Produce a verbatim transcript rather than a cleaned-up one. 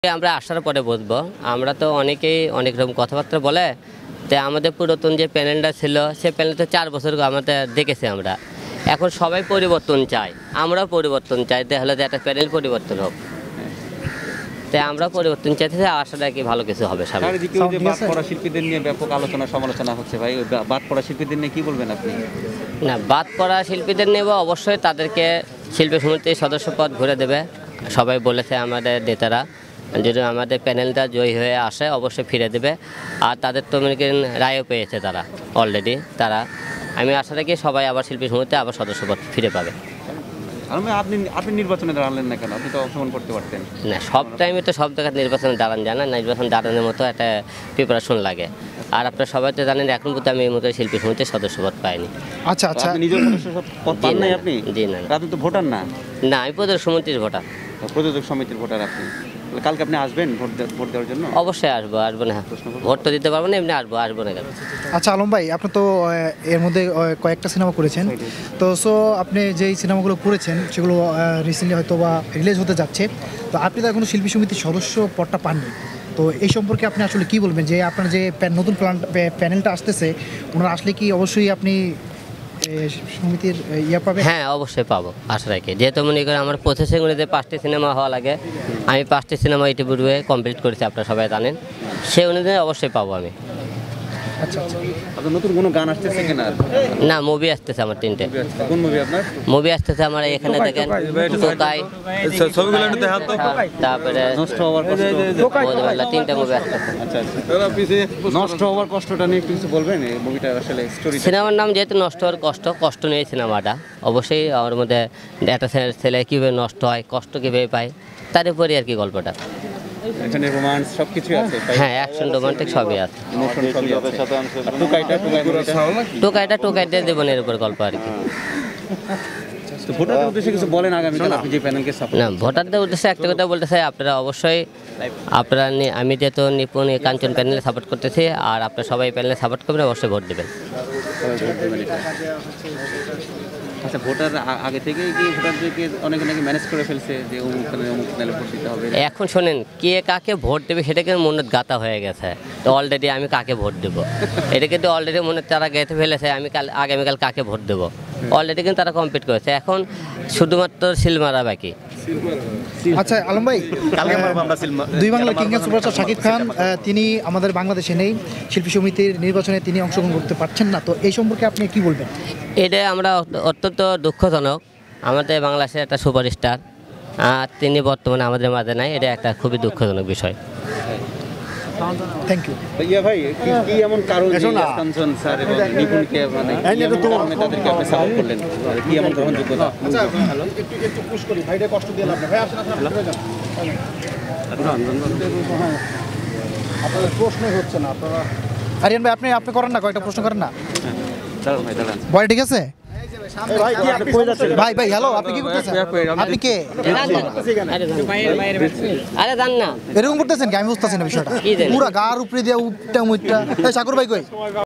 আমরা আসার পরে বুঝবো। আমরা তো অনেকেই অনেক রকম কথাবার্তা বলে, তো আমাদের পুরাতন যে প্যানেলটা ছিল সে প্যানেল তো চার বছর আমাদের দেখেছি আমরা। এখন সবাই পরিবর্তন চায়, আমরাও পরিবর্তন চাই, তাহলে যে একটা প্যানেল পরিবর্তন হোক, তাই আমরা পরিবর্তন চাইতেছি। আশা রাখি ভালো কিছু হবে সামনে। বাদ পড়া শিল্পীদের নিয়ে ব্যাপক আলোচনা সমালোচনা হচ্ছে ভাই, বাদ পড়া শিল্পীদের নিয়ে কি বলবেন আপনি? না, বাদ পড়া শিল্পীদের নেব অবশ্যই, তাদেরকে শিল্পী সমিতির সদস্য পদ ঘুরে দেবে। সবাই বলেছে আমাদের নেতারা, যদি আমাদের প্যানেলটা জয়ী হয়ে আসে অবশ্যই ফিরে দেবে। আর তাদের তো মনে করেন রায়ও পেয়েছে তারা অলরেডি। তারা আমি আশা রাখি সবাই আবার শিল্পী সমিতি আবার সদস্য পদ ফিরে পাবে। আপনি আপনি নির্বাচনে দাঁড়ালেন না কেন? আপনি তো অংশগ্রহণ করতে পারতেন। না, সব টাইমে তো সব জায়গায় নির্বাচনে দাঁড়ান যায় না। নির্বাচন দাঁড়ানোর মতো একটা প্রিপারেশন লাগে। আর আপনারা সবাই তো জানেন এখন পর্যন্ত আমি এই মতো শিল্পী সমিতির সদস্য পদ পাইনি। আচ্ছা আচ্ছা, আপনি নিজের সদস্য পদ পান নাই? আপনি জি না, আপনি তো ভোটার না। না, আমি প্রযোজক সমিতির ভোটার। প্রযোজক সমিতির ভোটার আপনি। কালকে আপনি আসবেন ভোট ভোট দেওয়ার জন্য? অবশ্যই আসবো। আসবো না ভোট তো দিতে পারবো না, এমনি আসবো। আসবো না কেন? আচ্ছা আলম ভাই, আপনি তো এর মধ্যে কয়েকটা সিনেমা করেছেন, তো সো আপনি যেই সিনেমাগুলো করেছেন সেগুলো রিসেন্টলি হয়তো বা রিলিজ হতে যাচ্ছে, তো আপনি তো এখনো শিল্পী সমিতির সদস্য পদটা পাননি, তো এই সম্পর্কে আপনি আসলে কি বলবেন? যে আপনার যে নতুন প্যানেলটা আসতেছে, ওনারা আসলে কি অবশ্যই আপনি সমিতির ইয়া পাবে? হ্যাঁ, অবশ্যই পাবো আশা রাখি। যেহেতু মনে করেন আমার প্রসেসিংগুলিতে পাঁচটি সিনেমা হওয়া লাগে, আমি পাঁচটি সিনেমা ইতিপূর্বে কমপ্লিট করেছি, আপনারা সবাই জানেন। সেই অনুযায়ী অবশ্যই পাবো আমি। আচ্ছা আচ্ছা, আপনার নতুন কোনো গান আসতেছে কিনা? না, মুভি আসতেছে আমার তিনটে। কোন মুভি আপনার? মুভি আসতেছে আমার এখানে দেখেন, টোকাই, তারপরে নষ্ট হওয়ার কষ্ট, বোধবেলা, তিনটা মুভি আসতেছে। আচ্ছা আচ্ছা, নষ্ট হওয়ার কষ্টটা নিয়ে একটু কিছু বলবেন? এই মুভিটার আসলে স্টোরি। সিনেমার নাম যেহেতু নষ্ট হওয়ার কষ্ট, কষ্ট নিয়ে সিনেমাটা। অবশ্যই আমার মধ্যে একটা ছেলে কীভাবে নষ্ট হয়, কষ্ট কীভাবে পায়, তার উপরই আর কি গল্পটা। এখানে রোমান্স সবকিছু আছে? হ্যাঁ, অ্যাকশন রোমান্টিক সবই আছে। ইমোশন সবই আছে। আর টোকাইটা টোকাই টোকাইটা টোকাইদের জীবনের উপর গল্প আর কি। তো ভোটারদের উদ্দেশ্যে কিছু বলেন আগামীকাল আপনি যে প্যানেলকে সাপোর্ট? না, ভোটারদের উদ্দেশ্যে একটা কথা বলতে চাই, আপনারা অবশ্যই আপনারা আমি যেহেতু নিপুণ কাঞ্চন প্যানেলে সাপোর্ট করতেছি, আর আপনারা সবাই প্যানেলে সাপোর্ট করবেন, অবশ্যই ভোট দেবেন। আচ্ছা, ভোটার আগে থেকেই কি ভোটারদেরকে অনেকে নাকি ম্যানেজ করে ফেলছে যে অমুক প্যানেলে অমুক প্যানেলে ভোট দিতে হবে? এখন শোনেন, কে কাকে ভোট দেবে সেটা কিন্তু মনে গাতা হয়ে গেছে। তো অলরেডি আমি কাকে ভোট দেবো এটা কিন্তু অলরেডি মনে তারা গেঁথে ফেলেছে। আমি কাল আগামীকাল কাকে ভোট দেবো অলরেডি কিন্তু তারা কমপ্লিট করেছে। এখন শুধুমাত্র সিলমারা বাকি। আচ্ছা আলম ভাই, দুই বাংলা কিং এর সুপারস্টার শাকিব খান তিনি আমাদের বাংলাদেশে নেই, শিল্পী সমিতির নির্বাচনে তিনি অংশগ্রহণ করতে পারছেন না, তো এই সম্পর্কে আপনি কি বলবেন? এটা আমরা অত্যন্ত দুঃখজনক। আমাদের বাংলাদেশের একটা সুপারস্টার, আর তিনি বর্তমানে আমাদের মাঝে নাই, এটা একটা খুবই দুঃখজনক বিষয়। Thank you. ইয়া ভাই, কি এমন কারণ যে কাঞ্চন স্যার এবং নিপুণকে মানে তাদেরকে আপনি সাপোর্ট করলেন? কি এমন গ্রহণযোগ্যতা? আচ্ছা, একটু একটু পুশ করি, ভাইটা কষ্ট দিয়ে লাভ না। ভাই আসেন আসেন, আপনাদের প্রশ্নই হচ্ছে না। আপনারা আরিয়ান ভাই, আপনি আপনি করেন না, কয়েকটা প্রশ্ন করেন না। দাঁড়ান ভাই, দাঁড়ান। বয় ঠিক আছে ভাই? ভাই হ্যালো, আপনি কি করতেছেন? আপনি কে? আরে জান না, এরকম করতেছেন কি? আমি বুঝতেছি না বিষয়টা। পুরা গার উপরে দিয়ে উঠটা মুইটা। সাগর ভাই কই?